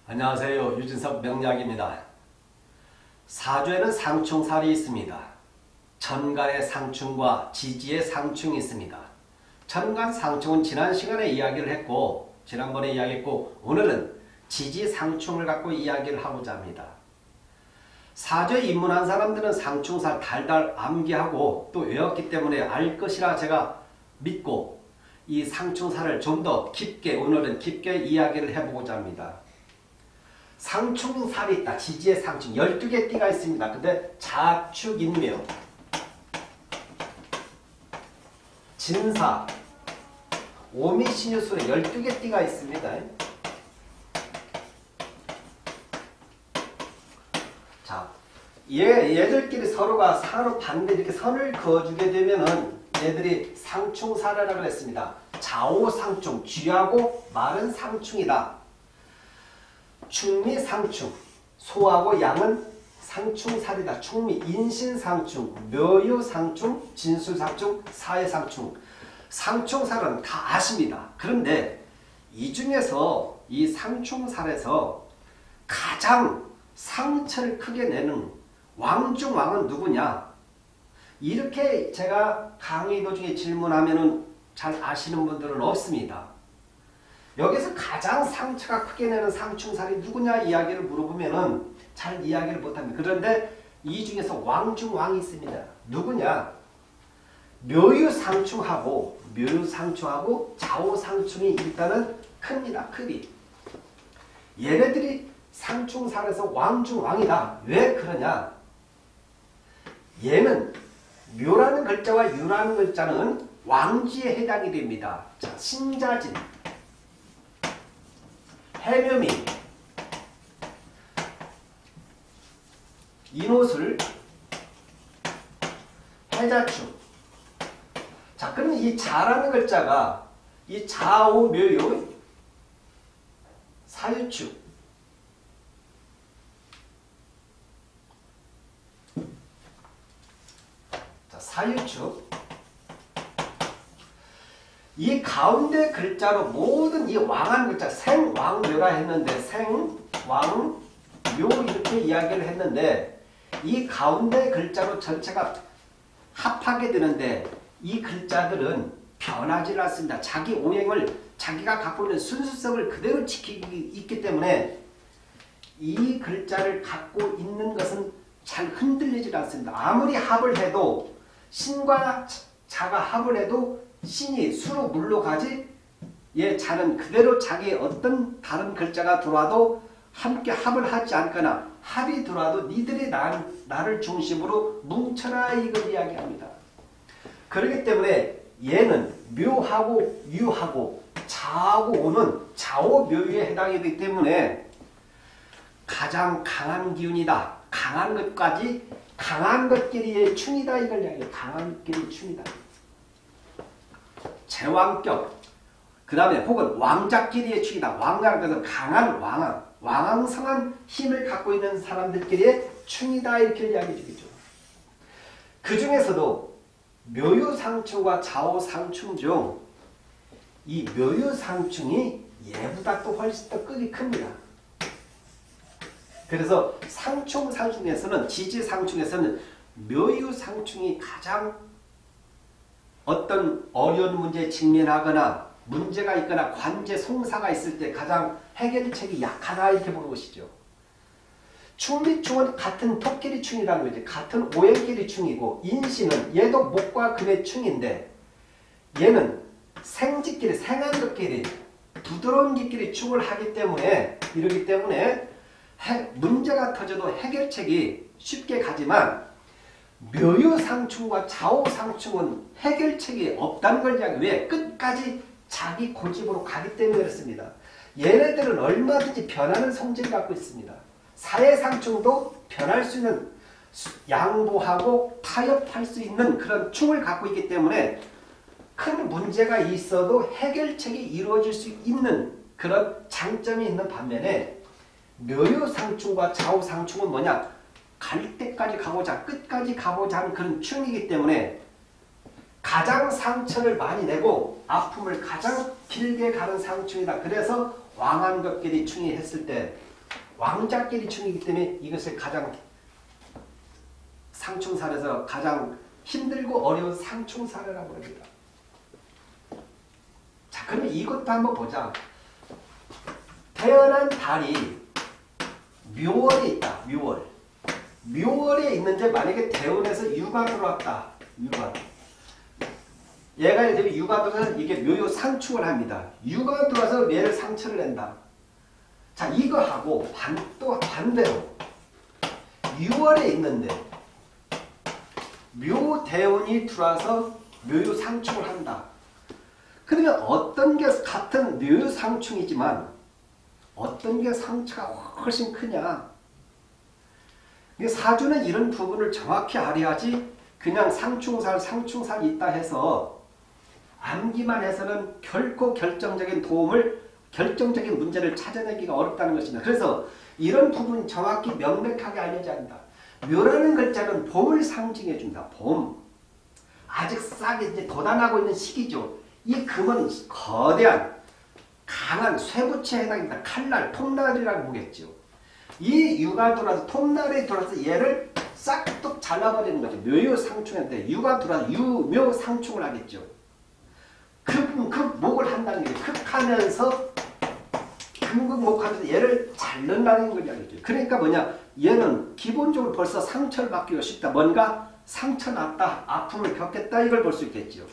안녕하세요. 유진석 명약입니다. 사주에는 상충살이 있습니다. 천간의 상충과 지지의 상충이 있습니다. 천간 상충은 지난 시간에 이야기를 했고 지난번에 이야기했고 오늘은 지지 상충을 갖고 이야기를 하고자 합니다. 사주에 입문한 사람들은 상충살 달달 암기하고 또 외웠기 때문에 알 것이라 제가 믿고 이 상충살을 좀 더 깊게 오늘은 깊게 이야기를 해보고자 합니다. 상충살이 있다. 지지의 상충 12개 띠가 있습니다. 근데 자축인묘, 진사, 오미신유술에 12개 띠가 있습니다. 자, 얘들끼리 서로가 서로 반대 이렇게 선을 그어주게 되면은 얘들이 상충사례라고 했습니다. 좌오상충, 쥐하고 말은 상충이다. 충미 상충, 소하고 양은 상충살이다. 충미, 인신상충, 묘유상충, 진술상충, 사회상충. 상충살은 다 아십니다. 그런데 이 중에서 이 상충살에서 가장 상처를 크게 내는 왕중왕은 누구냐? 이렇게 제가 강의 도중에 질문하면은 잘 아시는 분들은 없습니다. 여기서 가장 상처가 크게 내는 상충살이 누구냐 이야기를 물어보면은 잘 이야기를 못합니다. 그런데 이 중에서 왕중왕이 있습니다. 누구냐? 묘유상충하고 좌우상충이 일단은 큽니다. 크기. 얘네들이 상충살에서 왕중왕이다. 왜 그러냐? 얘는 묘라는 글자와 유라는 글자는 왕지에 해당이 됩니다. 자, 신자진, 해묘미, 인호술, 해자축. 자, 그러면 이 자라는 글자가 이 좌우묘유, 사유축. 자, 사유축. 이 가운데 글자로 모든 이 왕한 글자 생왕묘라 했는데 생왕묘 이렇게 이야기를 했는데 이 가운데 글자로 전체가 합하게 되는데 이 글자들은 변하지 않습니다. 자기 오행을 자기가 갖고 있는 순수성을 그대로 지키고 있기 때문에 이 글자를 갖고 있는 것은 잘 흔들리지 않습니다. 아무리 합을 해도 신과 자가 합을 해도 신이 수로 물로 가지 자는 그대로 자기의 어떤 다른 글자가 들어와도 함께 합을 하지 않거나 합이 들어와도 니들이 나를 중심으로 뭉쳐라 이걸 이야기합니다. 그렇기 때문에 얘는 묘하고 유하고 자하고 오는 좌오묘유에 해당이 되기 때문에 가장 강한 기운이다. 강한 것까지 강한 것끼리의 충이다 이걸 이야기해요. 강한 것끼리 충이다. 제왕격, 그 다음에 혹은 왕자끼리의 충이다. 왕자는 것은 강한 왕왕성한 힘을 갖고 있는 사람들끼리의 충이다 이렇게 이야기해 주겠죠. 그 중에서도 묘유상충과 좌우상충 중 이 묘유상충이 얘보다 또 훨씬 더 급이 큽니다. 그래서 상충상충에서는 지지상충에서는 묘유상충이 가장 어떤 어려운 문제에 직면하거나 문제가 있거나 관제 송사가 있을 때 가장 해결책이 약하다 이렇게 보는 것이죠. 충비충은 같은 토끼리 충이라는 거죠. 같은 오행끼리 충이고 인신은 얘도 목과 금의 충인데 얘는 생지끼리 생한 것끼리 부드러운 것끼리 충을 하기 때문에 이러기 때문에 문제가 터져도 해결책이 쉽게 가지만 묘유상충과 좌우상충은 해결책이 없다는 걸 이야기해요. 왜? 끝까지 자기 고집으로 가기 때문에 그렇습니다. 얘네들은 얼마든지 변하는 성질을 갖고 있습니다. 사회상충도 변할 수 있는 양보하고 타협할 수 있는 그런 충을 갖고 있기 때문에 큰 문제가 있어도 해결책이 이루어질 수 있는 그런 장점이 있는 반면에 묘유상충과 좌우상충은 뭐냐? 갈 때까지 가보자, 끝까지 가보자 하는 그런 충이기 때문에 가장 상처를 많이 내고 아픔을 가장 길게 가는 상충이다. 그래서 왕한 것끼리 충이 했을 때 왕자끼리 충이기 때문에 이것을 가장 상충사에서 가장 힘들고 어려운 상충사라고 합니다. 자, 그러면 이것도 한번 보자. 태어난 달이 묘월에 있다. 묘월. 묘월에 있는데 만약에 대운에서 유가 들어왔다. 유가. 얘가 예를 들면 유가 들어서 이게 묘요 상충을 합니다. 유가 들어와서 얘를 상처를 낸다. 자, 이거하고 또 반대로 6월에 있는데 묘대운이 들어와서 묘요 상충을 한다. 그러면 어떤 게 같은 묘요 상충이지만 어떤 게 상처가 훨씬 크냐. 사주는 이런 부분을 정확히 알아야지 그냥 상충살이 있다 해서 암기만 해서는 결코 결정적인 문제를 찾아내기가 어렵다는 것입니다. 그래서 이런 부분 정확히 명백하게 알려져야 한다. 묘라는 글자는 봄을 상징해 준다. 봄. 아직 싹이 이제 돋아나고 있는 시기죠. 이 금은 거대한 강한 쇠붙이에 해당합니다. 칼날, 톱날이라고 보겠죠. 이 유가 들어와서 톱날에 들어와서 얘를 싹둑 잘라버리는 거죠. 묘요 상충인데 유가 들어와서 유묘 상충을 하겠죠. 극목을 한다는 게 극하면서 극목하면서 얘를 자른다는 걸 이야기죠. 그러니까 뭐냐? 얘는 기본적으로 벌써 상처를 받기가 쉽다. 뭔가 상처 났다, 아픔을 겪겠다 이걸 볼 수 있겠죠.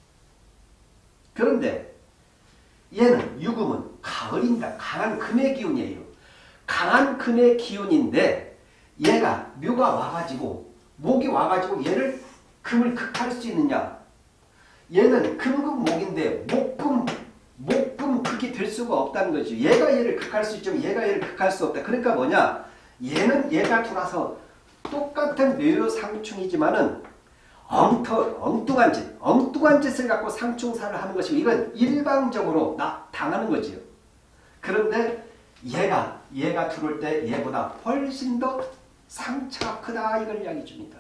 그런데 얘는 유금은 가을입니다. 강한 금의 기운이에요. 강한 금의 기운인데 얘가 묘가 와가지고 목이 와가지고 얘를 금을 극할 수 있느냐? 얘는 금극목인데 목금 극이 될 수가 없다는 거죠. 얘가 얘를 극할 수 있지만 얘가 얘를 극할 수 없다. 그러니까 뭐냐? 얘는 얘가 돌아서 똑같은 묘요 상충이지만은 엉뚱한 짓을 갖고 상충사를 하는 것이고 이건 일방적으로 당하는 거지요. 그런데 얘가 들어올 때 얘보다 훨씬 더 상처가 크다 이걸 이야기해 줍니다.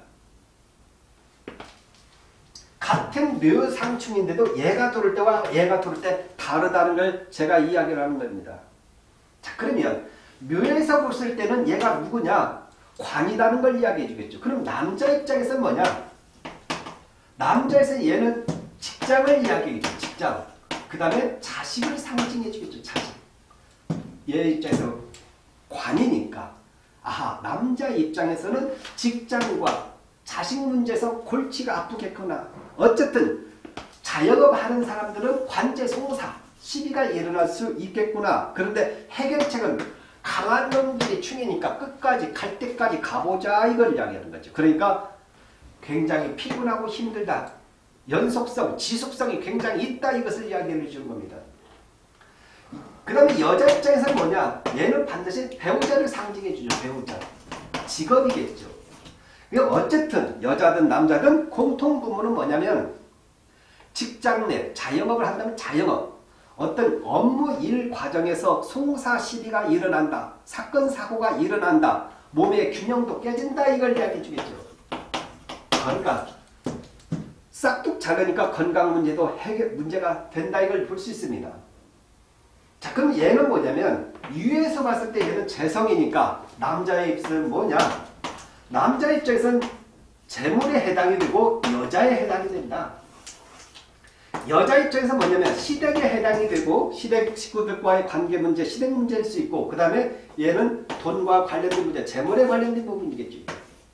같은 묘상충인데도 얘가 들어올 때와 얘가 들어올 때 다르다는 걸 제가 이야기를 하는 겁니다. 자, 그러면 묘에서 봤을 때는 얘가 누구냐? 관이라는 걸 이야기해 주겠죠. 그럼 남자 입장에서는 뭐냐? 남자에서 얘는 직장을 이야기해 주죠. 직장. 그 다음에 자식을 상징해 주겠죠. 자식. 얘 입장에서 관이니까 아하, 남자 입장에서는 직장과 자식 문제에서 골치가 아프겠구나. 어쨌든 자영업 하는 사람들은 관제송사 시비가 일어날 수 있겠구나. 그런데 해결책은 강한 놈들이 충이니까 끝까지 갈 때까지 가보자 이걸 이야기하는 거죠. 그러니까 굉장히 피곤하고 힘들다. 연속성, 지속성이 굉장히 있다 이것을 이야기해 주는 겁니다. 그 다음에 여자 입장에서는 뭐냐? 얘는 반드시 배우자를 상징해 주죠. 배우자. 직업이겠죠. 어쨌든 여자든 남자든 공통 부분은 뭐냐면 직장 내 자영업을 한다면 자영업. 어떤 업무 일 과정에서 송사 시비가 일어난다. 사건 사고가 일어난다. 몸의 균형도 깨진다. 이걸 이야기해 주겠죠. 건강. 싹둑 자르니까 건강 문제도 문제가 된다. 이걸 볼 수 있습니다. 자, 그럼 얘는 뭐냐면 유에서 봤을 때 얘는 재성이니까 남자의 입장은 뭐냐? 남자 입장에서는 재물에 해당이 되고 여자에 해당이 된다. 여자 입장에서 뭐냐면 시댁에 해당이 되고 시댁 식구들과의 관계 문제, 시댁 문제일 수 있고 그 다음에 얘는 돈과 관련된 문제, 재물에 관련된 부분이겠지.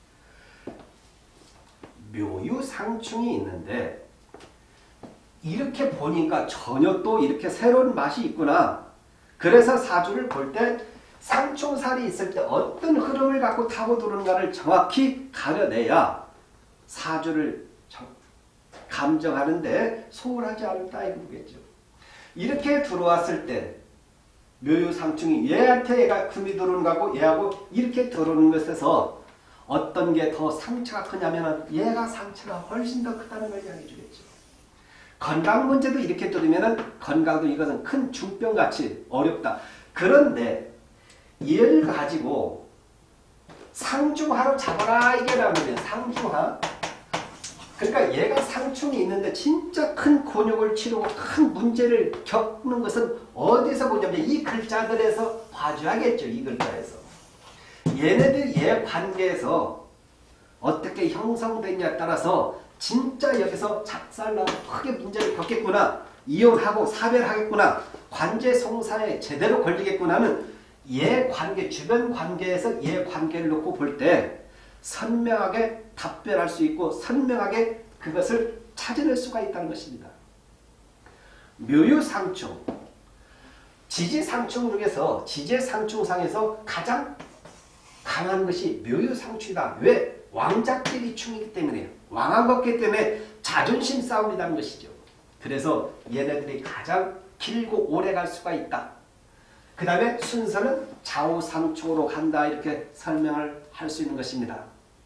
묘유상충이 있는데 이렇게 보니까 전혀 또 이렇게 새로운 맛이 있구나. 그래서 사주를 볼 때 상충살이 있을 때 어떤 흐름을 갖고 타고 들어오는가를 정확히 가려내야 사주를 감정하는데 소홀하지 않다 이거 보겠죠. 이렇게 들어왔을 때 묘유상충이 얘한테 얘가 금이 들어오는 거고 얘하고 이렇게 들어오는 것에서 어떤 게 더 상처가 크냐면 얘가 상처가 훨씬 더 크다는 걸 이야기해 주겠죠. 건강 문제도 이렇게 들으면 건강도 이것은 큰 중병같이 어렵다. 그런데 얘를 가지고 상중하로 잡아라 이게 나오면 상중하. 그러니까 얘가 상충이 있는데 진짜 큰 곤욕을 치르고 큰 문제를 겪는 것은 어디서 보냐면 이 글자들에서 봐줘야겠죠. 이 글자에서. 얘네들 얘 관계에서 어떻게 형성되냐에 따라서 진짜 여기서 작살나고 크게 문제를 겪겠구나. 이혼하고 사별하겠구나. 관제 송사에 제대로 걸리겠구나는 얘 관계, 주변 관계에서 얘 관계를 놓고 볼 때 선명하게 답변할 수 있고 선명하게 그것을 찾아낼 수가 있다는 것입니다. 묘유상충, 지지상충 중에서 지지상충상에서 가장 강한 것이 묘유상충이다. 왜? 왕작끼리 충이기 때문에요. 왕한 것이기 때문에 자존심 싸움이라는 것이죠. 그래서 얘네들이 가장 길고 오래 갈 수가 있다. 그 다음에 순서는 좌우상충으로 간다. 이렇게 설명을 할 수 있는 것입니다.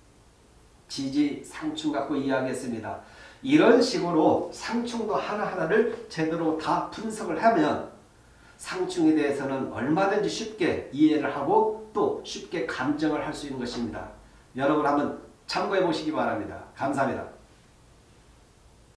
지지상충 갖고 이야기했습니다. 이런 식으로 상충도 하나하나를 제대로 다 분석을 하면 상충에 대해서는 얼마든지 쉽게 이해를 하고 또 쉽게 감정을 할 수 있는 것입니다. 여러분 한번 참고해 보시기 바랍니다. 감사합니다.